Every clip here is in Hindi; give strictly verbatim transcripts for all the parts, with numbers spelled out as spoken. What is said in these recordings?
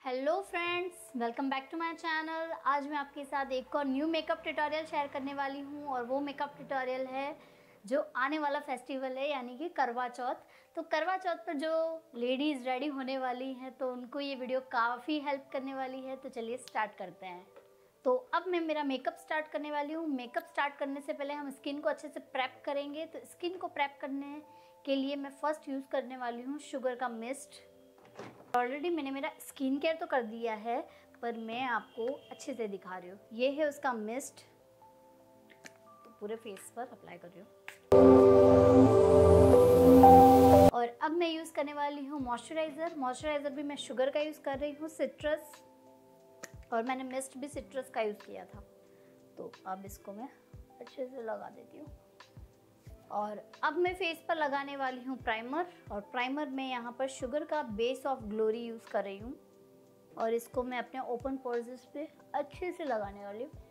Hello friends, welcome back to my channel. आज मैं आपके साथ एक और न्यू मेकअप ट्यूटोरियल शेयर करने वाली हूँ और वो मेकअप ट्यूटोरियल है जो आने वाला फेस्टिवल है, यानी कि करवा चौथ। तो करवा चौथ पर जो लेडीज़ रेडी होने वाली हैं तो उनको ये वीडियो काफ़ी हेल्प करने वाली है। तो चलिए स्टार्ट करते हैं। तो अब मैं मेरा मेकअप स्टार्ट करने वाली हूँ। मेकअप स्टार्ट करने से पहले हम स्किन को अच्छे से प्रेप करेंगे। तो स्किन को प्रेप करने के लिए मैं फ़र्स्ट यूज़ करने वाली हूँ शुगर का मिस्ट। ऑलरेडी मैंने मेरा स्किन केयर तो कर दिया है, पर मैं आपको अच्छे से दिखा रही हूँ। ये है उसका मिस्ट, तो पूरे फेस पर अप्लाई कर रही हूँ। और अब मैं यूज़ करने वाली हूँ मॉइस्चराइज़र। मॉइस्चराइज़र भी मैं शुगर का यूज़ कर रही हूँ, सिट्रस, और मैंने मिस्ट भी सिट्रस का यूज़ किया था। तो अब इसको मैं अच्छे से लगा देती हूँ। और अब मैं फेस पर लगाने वाली हूँ प्राइमर। और प्राइमर में यहाँ पर शुगर का बेस ऑफ ग्लोरी यूज़ कर रही हूँ और इसको मैं अपने ओपन पोर्स पे अच्छे से लगाने वाली हूँ।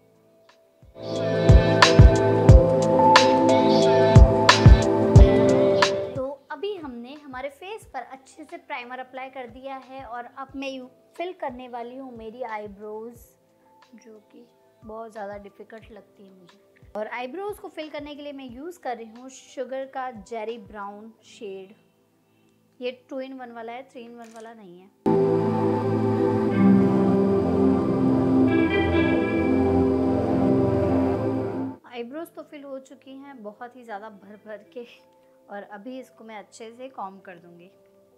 तो अभी हमने हमारे फेस पर अच्छे से प्राइमर अप्लाई कर दिया है और अब मैं यू फिल करने वाली हूँ मेरी आईब्रोज, जो कि बहुत ज़्यादा डिफ़िकल्ट लगती है मुझे। और आईब्रोज को फिल करने के लिए मैं यूज़ कर रही हूँ शुगर का जेरी ब्राउन शेड। ये टू इन वन वाला है, थ्री इन वन वाला नहीं है। आईब्रोज तो फिल हो चुकी हैं बहुत ही ज़्यादा भर भर के, और अभी इसको मैं अच्छे से कॉम्ब कर दूंगी।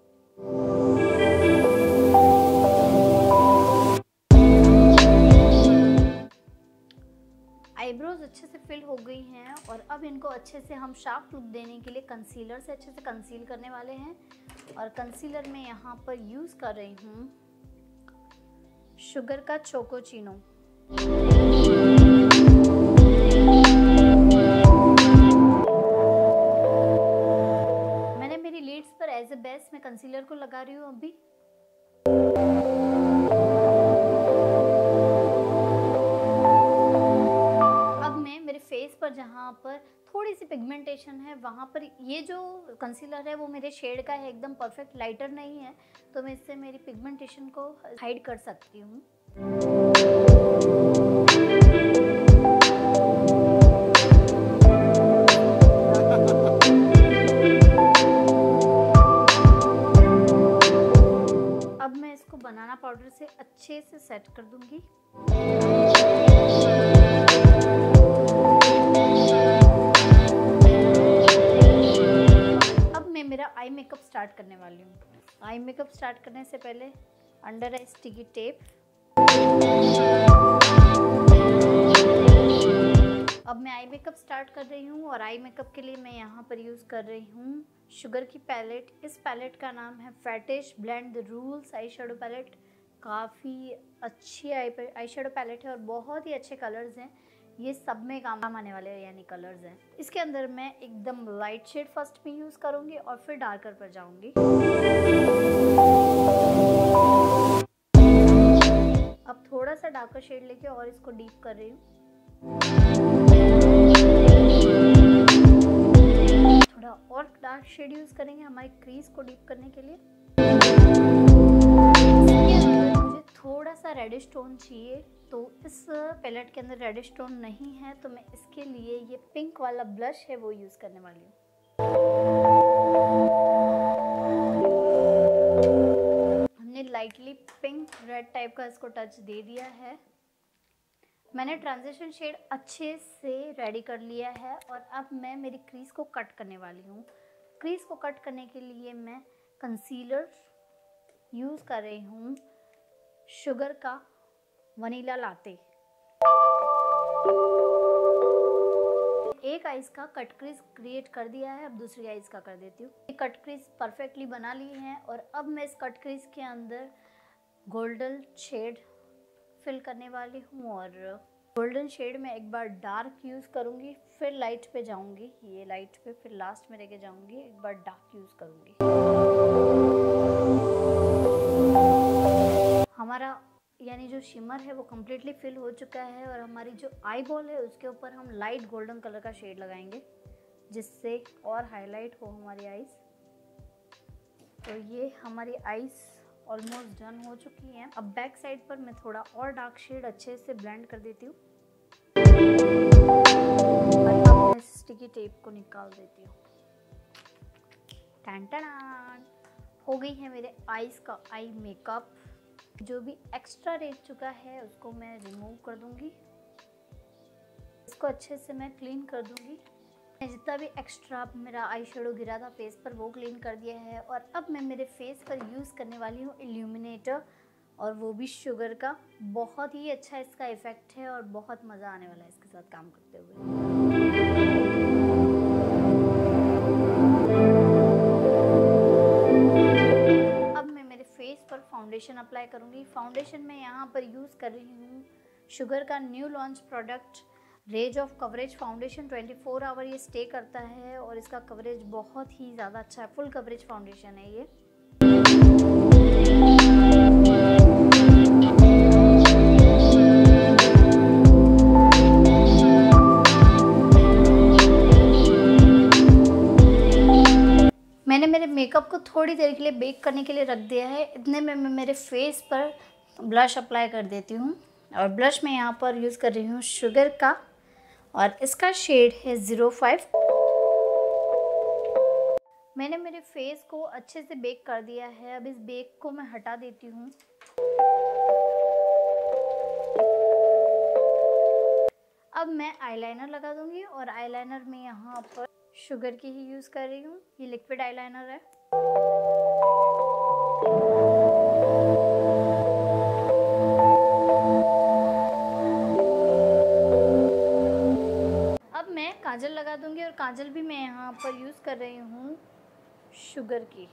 आईब्रोज अच्छे से फिल हो गई हैं और अब इनको अच्छे से हम शार्प लुक देने के लिए कंसीलर से अच्छे से कंसील करने वाले हैं। और कंसीलर में यहाँ पर यूज़ कर रही हूँ शुगर का चोकोचिनो। मैंने मेरी लीड्स पर एज ए बेस में कंसीलर को लगा रही हूँ अभी। फेस पर जहाँ पर थोड़ी सी पिगमेंटेशन है वहाँ पर ये जो कंसीलर है वो मेरे शेड का है, एकदम परफेक्ट लाइटर नहीं है, तो मैं इससे मेरी पिगमेंटेशन को हाइड कर सकती हूँ। अब मैं इसको बनाना पाउडर से अच्छे से सेट कर दूंगी। मेरा आई मेकअप स्टार्ट करने वाली हूँ। आई मेकअप स्टार्ट करने से पहले अंडर आई स्टिकी टेप। अब मैं आई मेकअप स्टार्ट कर रही हूँ और आई मेकअप के लिए मैं यहाँ पर यूज़ कर रही हूँ शुगर की पैलेट। इस पैलेट का नाम है fetish blend the rules eyeshadow palette. काफ़ी अच्छी आई आई शेडो पैलेट है और बहुत ही अच्छे कलर्स हैं। ये सब में काम आने वाले यानी कलर्स हैं। इसके अंदर मैं एकदम लाइट शेड फर्स्ट में यूज़ करूँगी और फिर डार्कर पर जाऊँगी। अब थोड़ा सा डार्कर शेड लेके और इसको डीप कर रही हूँ। थोड़ा और डार्क शेड यूज़ करेंगे हमारी क्रीज को डीप करने के लिए। मुझे थोड़ा सा रेडिश टोन चाहिए, तो इस पैलेट के अंदर रेडिश टोन नहीं है, तो मैं इसके लिए ये पिंक वाला ब्लश है वो यूज़ करने वाली हूँ। हमने लाइटली पिंक रेड टाइप का इसको टच दे दिया है। मैंने ट्रांजिशन शेड अच्छे से रेडी कर लिया है और अब मैं मेरी क्रीज को कट करने वाली हूँ। क्रीज को कट करने के लिए मैं कंसीलर यूज़ कर रही हूँ शुगर का वनीला लाते। एक आइज का कट क्रीज क्रिएट कर दिया है, अब दूसरी आइज का कर देती हूँ। ये कट क्रीज परफेक्टली बना ली है और अब मैं इस कट क्रीज के अंदर गोल्डन शेड फिल करने वाली हूँ। और गोल्डन शेड में एक बार डार्क यूज़ करूँगी, फिर लाइट पे जाऊँगी, ये लाइट पे फिर लास्ट में लेके जाऊँगी, एक बार डार्क यूज़ करूँगी। हमारा यानी जो शिमर है वो कम्प्लीटली फिल हो चुका है और हमारी जो आई बॉल है उसके ऊपर हम लाइट गोल्डन कलर का शेड लगाएंगे जिससे और हाईलाइट हो हमारी आईज। तो ये हमारी आईज ऑलमोस्ट डन हो चुकी हैं। अब बैक साइड पर मैं थोड़ा और डार्क शेड अच्छे से ब्लेंड कर देती हूँ। अब मैं स्टिकी टेप को निकाल देती हूँ। टन टन हो गई है मेरे आईज का आई मेकअप। जो भी एक्स्ट्रा रह चुका है उसको मैं रिमूव कर दूंगी। इसको अच्छे से मैं क्लीन कर दूंगी। जितना भी एक्स्ट्रा मेरा आई शेडो गिरा था फेस पर वो क्लीन कर दिया है। और अब मैं मेरे फेस पर यूज़ करने वाली हूँ इल्यूमिनेटर, और वो भी शुगर का। बहुत ही अच्छा इसका इफ़ेक्ट है और बहुत मज़ा आने वाला है इसके साथ काम करते हुए। अब मैं मेरे फेस पर फाउंडेशन अप्लाई करूँगी। फाउंडेशन में यहाँ पर यूज़ कर रही हूँ शुगर का new launch product rage of coverage foundation. चौबीस आवर ये स्टे करता है और इसका कवरेज बहुत ही ज़्यादा अच्छा है। फुल कवरेज फाउंडेशन है ये। मैंने मेरे मेकअप को थोड़ी देर के लिए बेक करने के लिए रख दिया है। इतने में मैं मेरे फेस पर ब्लश अप्लाई कर देती हूँ। और ब्लश में यहाँ पर यूज़ कर रही हूँ शुगर का, और इसका शेड है ज़ीरो फाइव। मैंने मेरे फेस को अच्छे से बेक कर दिया है। अब इस बेक को मैं हटा देती हूँ। अब मैं आईलाइनर लगा दूंगी, और आईलाइनर में यहाँ पर शुगर की ही यूज़ कर रही हूँ। ये लिक्विड आईलाइनर है। काजल लगा दूंगी, और काजल भी मैं यहाँ पर यूज़ कर रही हूँ शुगर की।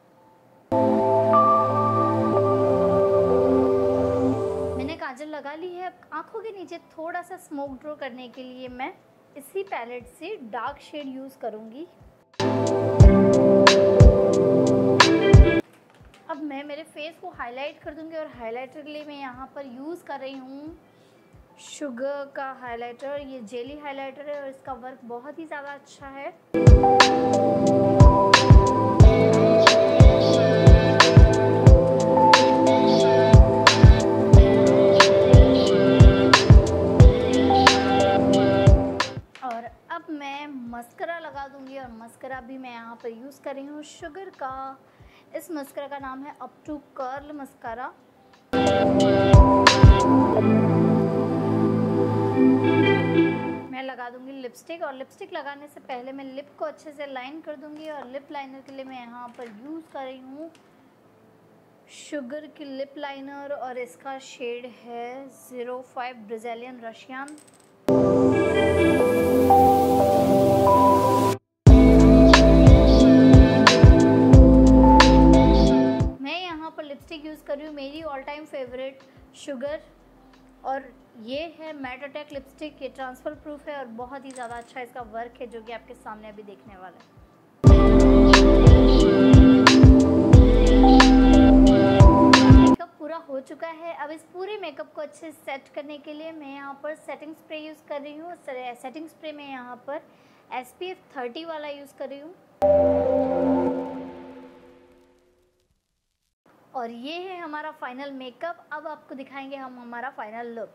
मैंने काजल लगा ली है। अब आँखों के नीचे थोड़ा सा स्मोक ड्रॉ करने के लिए मैं इसी पैलेट से डार्क शेड यूज़ करूँगी। अब मैं मेरे फेस को हाईलाइट कर दूँगी, और हाईलाइटर के लिए मैं यहाँ पर यूज़ कर रही हूँ शुगर का हाइलाइटर। ये जेली हाइलाइटर है और इसका वर्क बहुत ही ज़्यादा अच्छा है। और अब मैं मस्करा लगा दूंगी, और मस्करा भी मैं यहाँ पर यूज़ कर रही हूँ शुगर का। इस मस्करा का नाम है अप टू कर्ल मस्करा। मैं लगा दूंगी लिपस्टिक, और लिपस्टिक लगाने से पहले मैं लिप को अच्छे से लाइन कर दूंगी। और लिप लाइनर के लिए मैं यहाँ पर यूज़ कर रही हूँ शुगर की लिप लाइनर, और इसका शेड है ज़ीरो फाइव ब्राज़ीलियन रशियन। मैं यहाँ पर लिपस्टिक यूज़ कर रही हूँ मेरी ऑल टाइम फेवरेट शुगर, और ये है मैट अटैक लिपस्टिक। ये ट्रांसफर प्रूफ है और बहुत ही ज़्यादा अच्छा इसका वर्क है, जो कि आपके सामने अभी देखने वाला है। मेकअप पूरा हो चुका है। अब इस पूरे मेकअप को अच्छे से सेट करने के लिए मैं यहाँ पर सेटिंग स्प्रे यूज़ कर रही हूँ। सेटिंग स्प्रे में यहाँ पर एस पी एफ थर्टी वाला यूज़ कर रही हूँ। और ये है हमारा फाइनल मेकअप। अब आपको दिखाएंगे हम हमारा फाइनल लुक।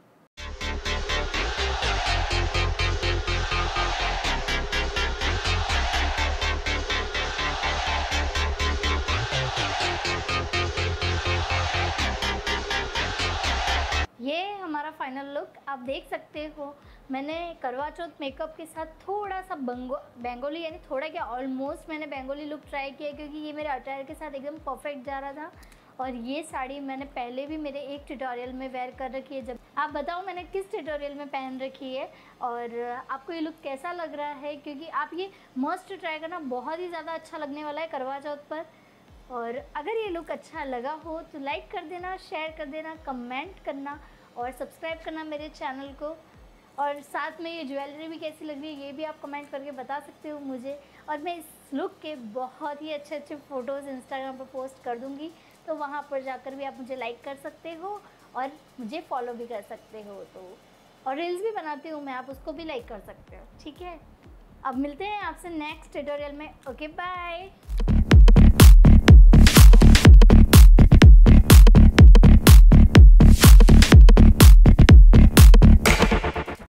ये हमारा फाइनल लुक आप देख सकते हो। मैंने करवा चौथ मेकअप के साथ थोड़ा सा बंगो बेंगोली यानी थोड़ा क्या ऑलमोस्ट मैंने बेंगोली लुक ट्राई किया, क्योंकि ये मेरे अटायर के साथ एकदम परफेक्ट जा रहा था। और ये साड़ी मैंने पहले भी मेरे एक ट्यूटोरियल में वेयर कर रखी है। जब आप बताओ मैंने किस ट्यूटोरियल में पहन रखी है और आपको ये लुक कैसा लग रहा है, क्योंकि आप ये मस्ट ट्राई करना, बहुत ही ज़्यादा अच्छा लगने वाला है करवा चौथ पर। और अगर ये लुक अच्छा लगा हो तो लाइक कर देना, शेयर कर देना, कमेंट करना और सब्सक्राइब करना मेरे चैनल को। और साथ में ये ज्वेलरी भी कैसी लग रही है ये भी आप कमेंट करके बता सकते हो मुझे। और मैं इस लुक के बहुत ही अच्छे अच्छे फ़ोटोज़ इंस्टाग्राम पर पोस्ट कर दूँगी, तो वहाँ पर जाकर भी आप मुझे लाइक कर सकते हो और मुझे फॉलो भी कर सकते हो। तो और रील्स भी बनाती हूँ मैं, आप उसको भी लाइक कर सकते हो। ठीक है, अब मिलते हैं आपसे नेक्स्ट ट्यूटोरियल में। Okay bye.